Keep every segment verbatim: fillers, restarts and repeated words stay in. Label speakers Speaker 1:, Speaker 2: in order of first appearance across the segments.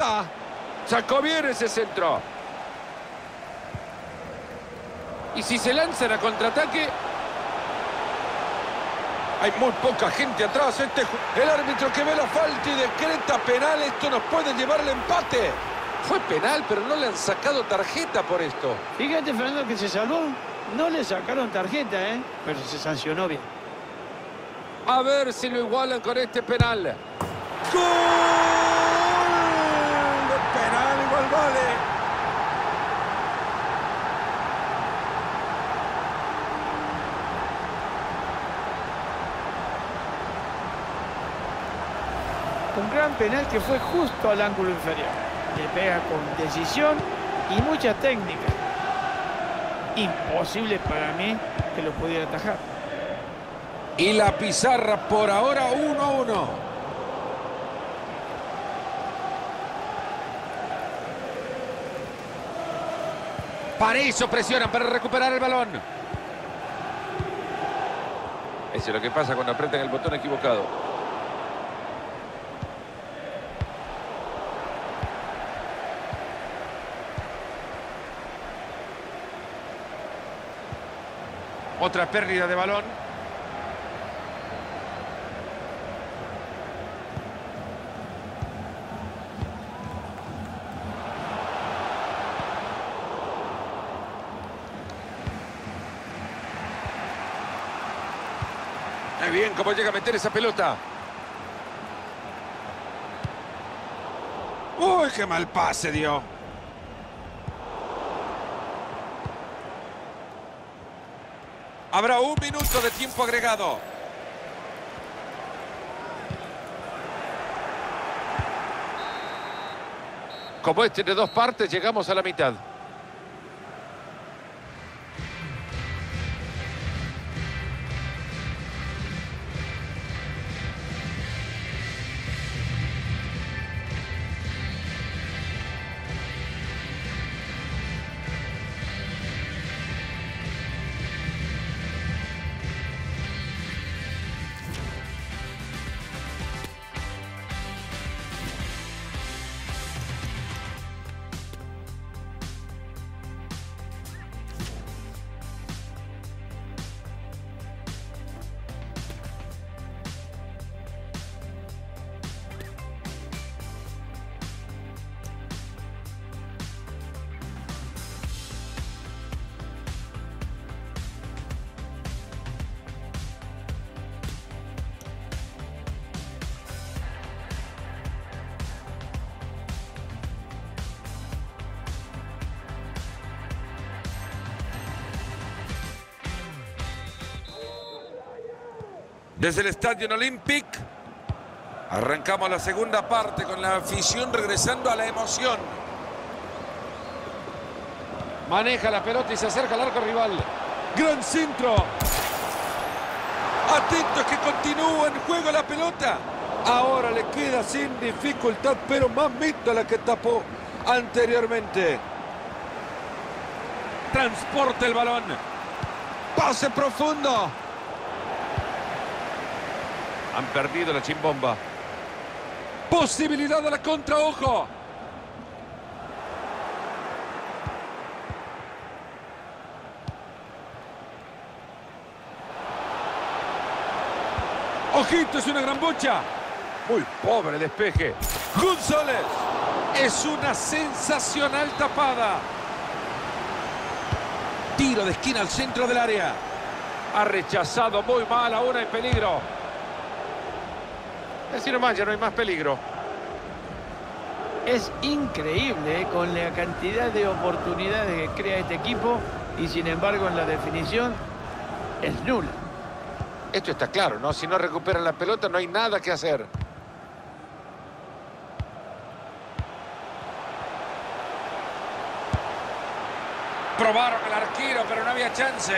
Speaker 1: está. Sacó bien ese centro. Y si se lanzan a contraataque... Hay muy poca gente atrás. Este, el árbitro que ve la falta y decreta penal. Esto nos puede llevar al empate. Fue penal, pero no le han sacado tarjeta por esto.
Speaker 2: Fíjate, Fernando, que se salvó. No le sacaron tarjeta, ¿eh? Pero se sancionó bien.
Speaker 1: A ver si lo igualan con este penal. ¡Gol! El penal igual vale.
Speaker 2: Un gran penal que fue justo al ángulo inferior. Le pega con decisión y mucha técnica. Imposible para mí que lo pudiera atajar.
Speaker 1: Y la pizarra por ahora uno a uno. Para eso presionan, para recuperar el balón. Eso es lo que pasa cuando apretan el botón equivocado. Otra pérdida de balón. Muy bien, cómo llega a meter esa pelota. Uy, qué mal pase dio. Habrá un minuto de tiempo agregado. Como este de dos partes, llegamos a la mitad. Desde el Estadio Olympic arrancamos la segunda parte con la afición regresando a la emoción. Maneja la pelota y se acerca al arco rival. Gran centro. Atentos que continúa en juego la pelota. Ahora le queda sin dificultad, pero más mito la que tapó anteriormente. Transporta el balón. Pase profundo. Han perdido la chimbomba. Posibilidad de la contra, ojo. Ojito, es una gran bocha. Muy pobre despeje. González. Es una sensacional tapada. Tiro de esquina al centro del área. Ha rechazado muy mal, ahora en peligro. Así nomás, ya no hay más peligro.
Speaker 2: Es increíble, ¿eh? Con la cantidad de oportunidades que crea este equipo y sin embargo en la definición es nula.
Speaker 1: Esto está claro, ¿no? Si no recuperan la pelota no hay nada que hacer. Probaron el arquero, pero no había chance.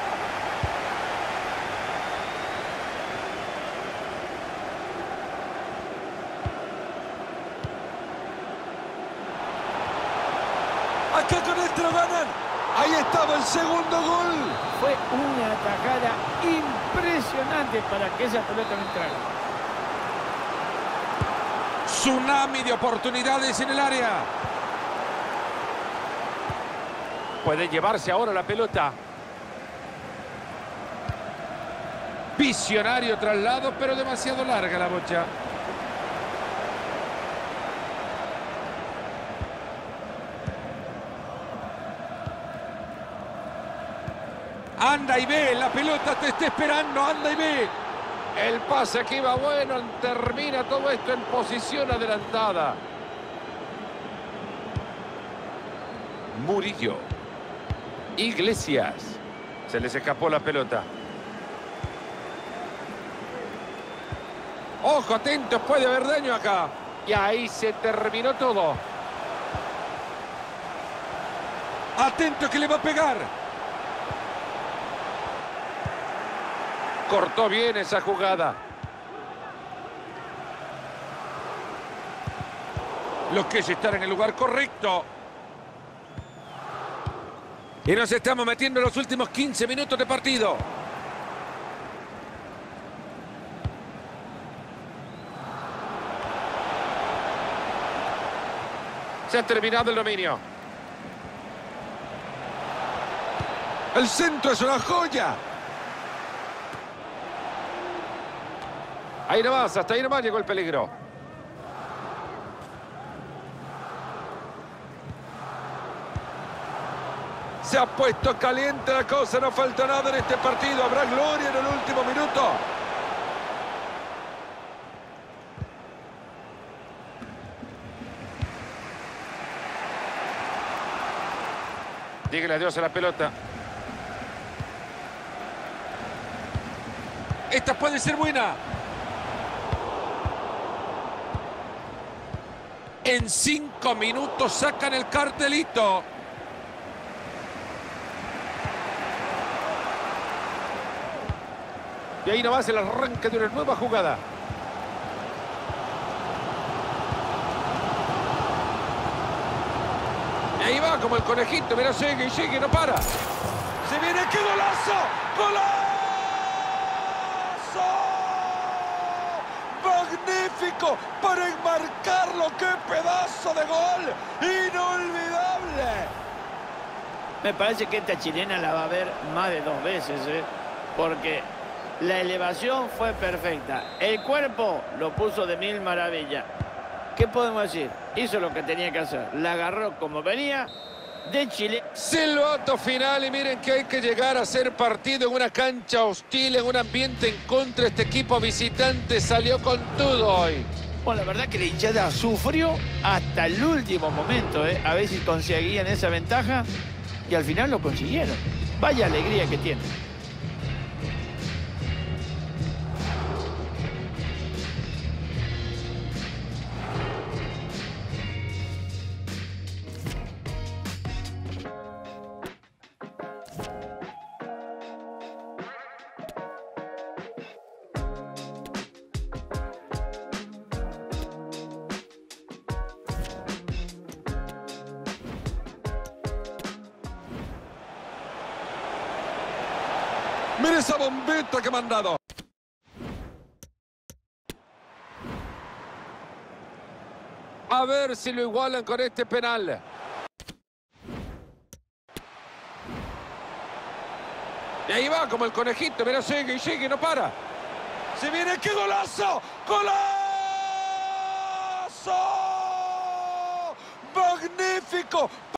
Speaker 1: Acá con esto lo ganan. Ahí estaba el segundo gol.
Speaker 2: Fue una atajada impresionante para que esa pelota no entrara.
Speaker 1: Tsunami de oportunidades en el área. Puede llevarse ahora la pelota. Visionario traslado, pero demasiado larga la bocha. Anda y ve, la pelota te está esperando, anda y ve. El pase que iba bueno, termina todo esto en posición adelantada. Murillo. Iglesias. Se les escapó la pelota. Ojo, atentos, puede haber daño acá. Y ahí se terminó todo. Atento que le va a pegar. Cortó bien esa jugada. Los que están en el lugar correcto. Y nos estamos metiendo en los últimos quince minutos de partido. Se ha terminado el dominio. El centro es una joya. Ahí nomás, hasta ahí nomás llegó el peligro. Se ha puesto caliente la cosa, no falta nada en este partido. ¿Habrá gloria en el último minuto? Dígale adiós a la pelota. Esta puede ser buena. En cinco minutos sacan el cartelito. Y ahí nomás el arranque de una nueva jugada. Y ahí va como el conejito. Mira, sigue y sigue, no para. Se viene, ¡qué golazo! ¡Golazo! ¡Magnífico! Para enmarcarlo. ¡Qué pedazo de gol! ¡Inolvidable!
Speaker 2: Me parece que esta chilena la va a ver más de dos veces, ¿eh? Porque la elevación fue perfecta. El cuerpo lo puso de mil maravillas. ¿Qué podemos decir? Hizo lo que tenía que hacer. La agarró como venía de Chile.
Speaker 1: Silbato final y miren que hay que llegar a hacer partido en una cancha hostil, en un ambiente en contra. Este equipo visitante salió con todo hoy.
Speaker 2: Bueno, la verdad que la hinchada sufrió hasta el último momento, ¿eh? A ver si conseguían esa ventaja y al final lo consiguieron. Vaya alegría que tiene.
Speaker 1: Mira esa bombeta que me han dado. A ver si lo igualan con este penal. Y ahí va como el conejito. Mira, sigue y sigue, no para. Se viene, ¡qué golazo! ¡Golazo! ¡Magnífico!